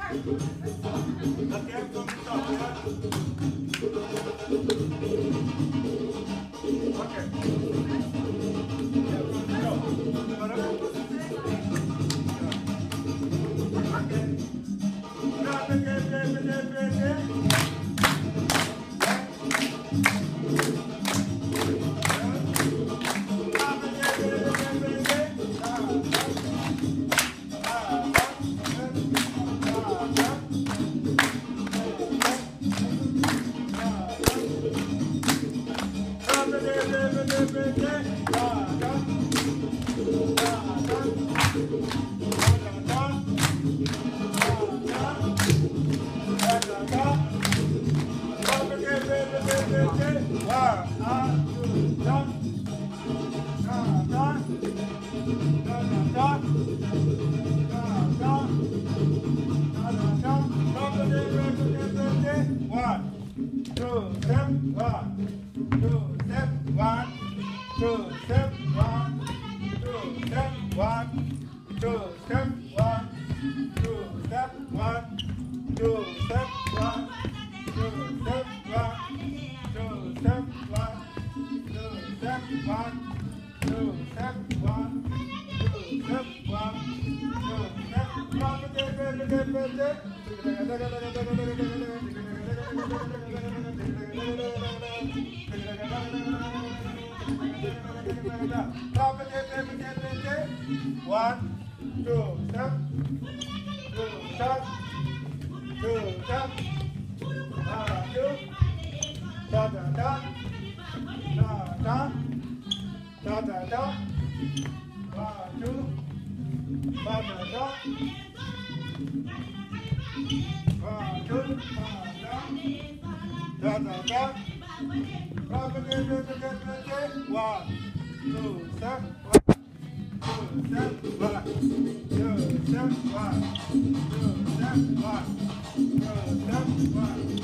Again from the top, yeah? Okay. Yeah, from the top. Got it? One, two, step, two, step, two, step, two, da da da, da da, da da da, 1, 2, da da da, 1, 2, da da da, 1, 2, step. Step one, two, step one, two, step one, two, step one.